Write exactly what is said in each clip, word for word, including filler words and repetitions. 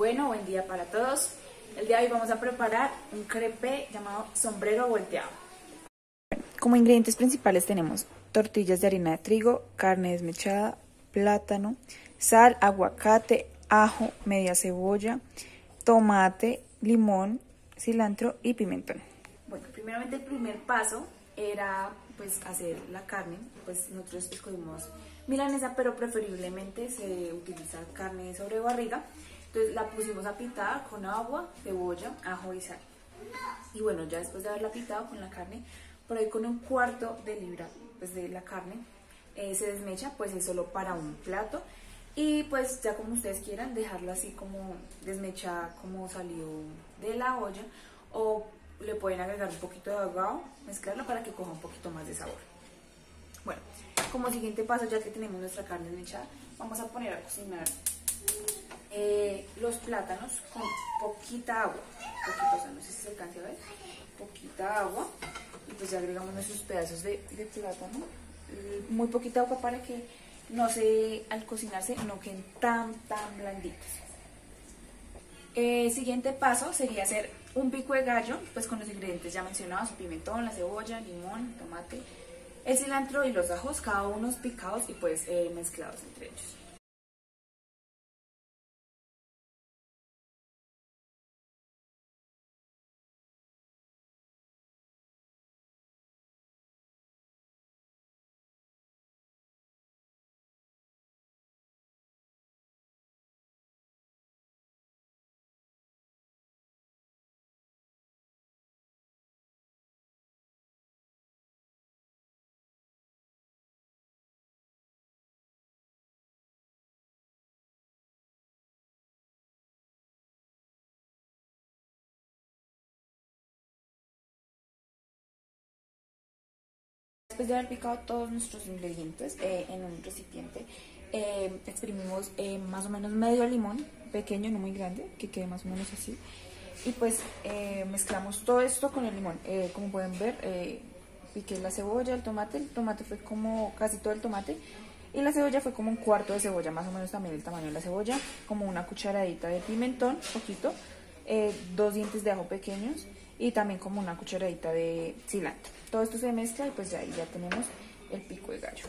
Bueno, buen día para todos. El día de hoy vamos a preparar un crepé llamado sombrero volteado. Como ingredientes principales tenemos tortillas de harina de trigo, carne desmechada, plátano, sal, aguacate, ajo, media cebolla, tomate, limón, cilantro y pimentón. Bueno, primeramente el primer paso era pues hacer la carne. Pues nosotros escogimos milanesa, pero preferiblemente se utiliza carne sobre barriga. Entonces la pusimos a pitar con agua, cebolla, ajo y sal. Y bueno, ya después de haberla pitado con la carne, por ahí con un cuarto de libra pues, de la carne, eh, se desmecha, pues es solo para un plato. Y pues ya como ustedes quieran, dejarla así como desmechada, como salió de la olla, o le pueden agregar un poquito de agua, mezclarla para que coja un poquito más de sabor. Bueno, como siguiente paso, ya que tenemos nuestra carne desmechada, vamos a poner a cocinar eh, los plátanos con poquita agua, poquito, o sea, no sé si se alcanza a ver, poquita agua, y pues ya agregamos nuestros pedazos de, de plátano, muy poquita agua para que no se, al cocinarse, no queden tan, tan blanditos. El eh, siguiente paso sería hacer un pico de gallo, pues con los ingredientes ya mencionados, el pimentón, la cebolla, limón, tomate, el cilantro y los ajos, cada uno picados y pues eh, mezclados entre ellos. Después de haber picado todos nuestros ingredientes eh, en un recipiente, eh, exprimimos eh, más o menos medio limón, pequeño, no muy grande, que quede más o menos así. Y pues eh, mezclamos todo esto con el limón. Eh, como pueden ver, eh, piqué la cebolla, el tomate, el tomate fue como casi todo el tomate. Y la cebolla fue como un cuarto de cebolla, más o menos también el tamaño de la cebolla, como una cucharadita de pimentón, poquito, eh, dos dientes de ajo pequeños y también como una cucharadita de cilantro. Todo esto se mezcla y pues ya ahí ya tenemos el pico de gallo.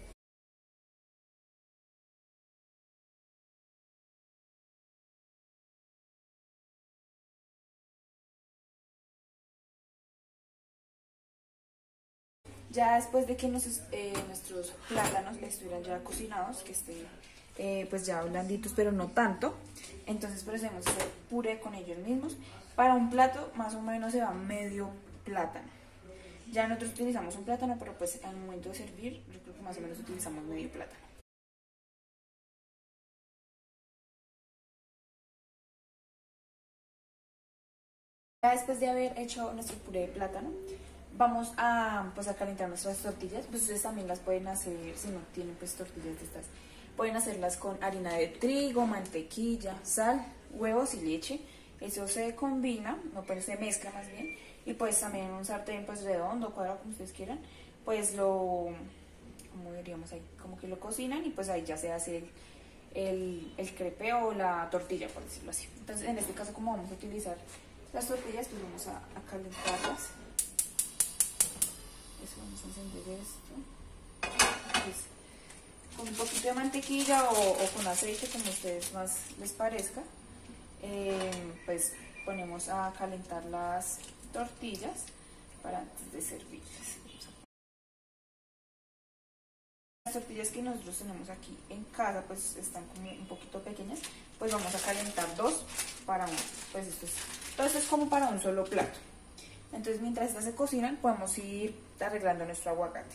Ya después de que nos, eh, nuestros plátanos estuvieran ya cocinados, que estén eh, pues ya blanditos, pero no tanto, entonces procedemos a hacer puré con ellos mismos. Para un plato más o menos se va medio plátano. Ya nosotros utilizamos un plátano, pero pues al momento de servir, yo creo que más o menos utilizamos medio plátano. Ya después de haber hecho nuestro puré de plátano, vamos a, pues, a calentar nuestras tortillas. Pues ustedes también las pueden hacer, si no tienen pues tortillas de estas, pueden hacerlas con harina de trigo, mantequilla, sal, huevos y leche. Eso se combina, no, pues se mezcla más bien. Y pues también un sartén pues redondo, cuadrado, como ustedes quieran, pues lo, como diríamos ahí, como que lo cocinan y pues ahí ya se hace el, el, el crepe o la tortilla, por decirlo así. Entonces en este caso, como vamos a utilizar las tortillas, pues vamos a, a calentarlas. Eso, vamos a encender esto. Pues, con un poquito de mantequilla o, o con aceite, como a ustedes más les parezca, eh, pues ponemos a calentar las tortillas para antes de servirlas. Las tortillas que nosotros tenemos aquí en casa pues están como un poquito pequeñas, pues vamos a calentar dos para uno. Pues esto es, todo esto es como para un solo plato. Entonces mientras estas se cocinan podemos ir arreglando nuestro aguacate.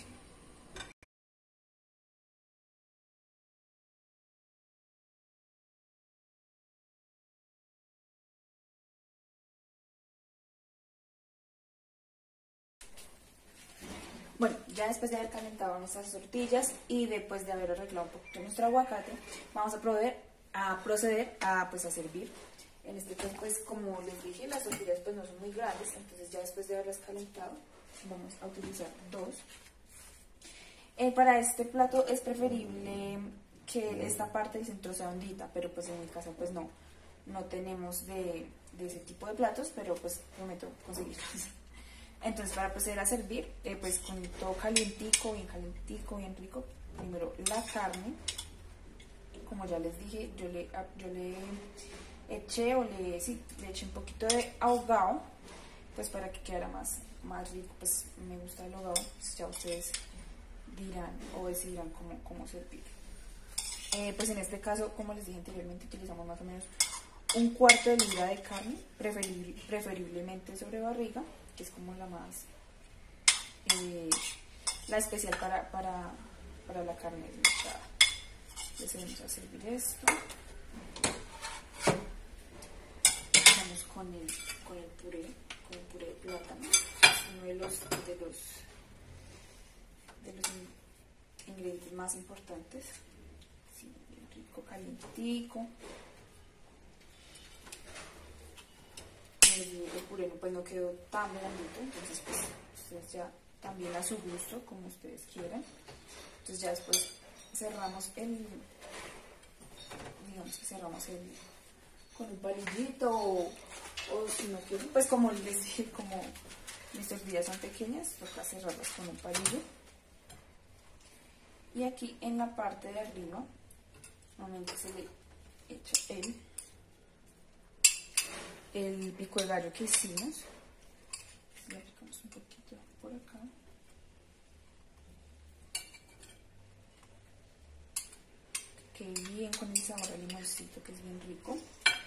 Bueno, ya después de haber calentado nuestras tortillas y después de haber arreglado un poquito nuestro aguacate, vamos a proceder a, proceder a, pues, a servir. En este caso, pues como les dije, las tortillas pues no son muy grandes, entonces ya después de haberlas calentado, vamos a utilizar dos. Eh, para este plato es preferible que esta parte del centro sea hondita, pero pues en mi caso pues no, no tenemos de, de ese tipo de platos, pero pues prometo conseguirlos. Entonces para proceder a servir, eh, pues con todo calientico, bien calientico, bien rico, primero la carne, como ya les dije, yo le, yo le eché o le, sí, le eché un poquito de ahogado, pues para que quedara más, más rico, pues me gusta el ahogado, pues ya ustedes dirán o decidirán cómo, cómo servir. Eh, pues en este caso, como les dije anteriormente, utilizamos más o menos un cuarto de libra de carne, preferible, preferiblemente sobre barriga, que es como la más, eh, la especial para, para, para la carne desmechada. Entonces vamos a servir esto. Vamos con el, con el puré, con el puré de plátano, uno de los, de los, de los ingredientes más importantes. Sí, bien rico, calientico. El puré pues no quedó tan blandito, entonces pues ustedes ya también a su gusto, como ustedes quieran. Entonces ya después cerramos el, digamos que cerramos el con un palillito o, o si no quieren, pues como les dije, como mis tortillas son pequeñas, toca cerrarlas con un palillo. Y aquí en la parte de arriba, normalmente se le echa el el pico de gallo que hicimos. Le aplicamos un poquito por acá. Que bien con el sabor al limoncito, que es bien rico.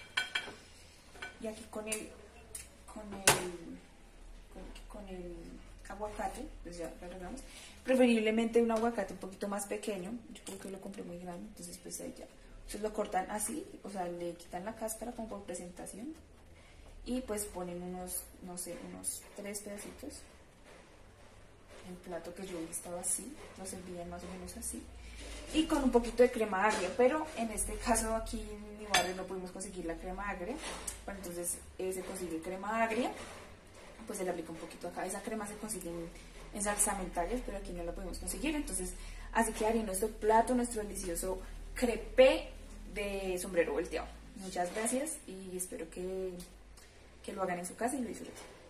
Y aquí con el con el con, con el aguacate, pues ya lo arreglamos. Preferiblemente un aguacate un poquito más pequeño. Yo creo que lo compré muy grande, entonces pues ahí ya. Entonces lo cortan así, o sea, le quitan la cáscara como por presentación. Y pues ponen unos, no sé, unos tres pedacitos. El plato que yo vi estaba así, lo servían más o menos así. Y con un poquito de crema agria, pero en este caso aquí en mi barrio no pudimos conseguir la crema agria. Bueno, entonces eh, se consigue crema agria, pues se le aplica un poquito acá. Esa crema se consigue en, en salsamentarias, pero aquí no la pudimos conseguir. Entonces así quedaría nuestro plato, nuestro delicioso crepé de sombrero volteado. Muchas gracias y espero que... que lo hagan en su casa y lo disfruten.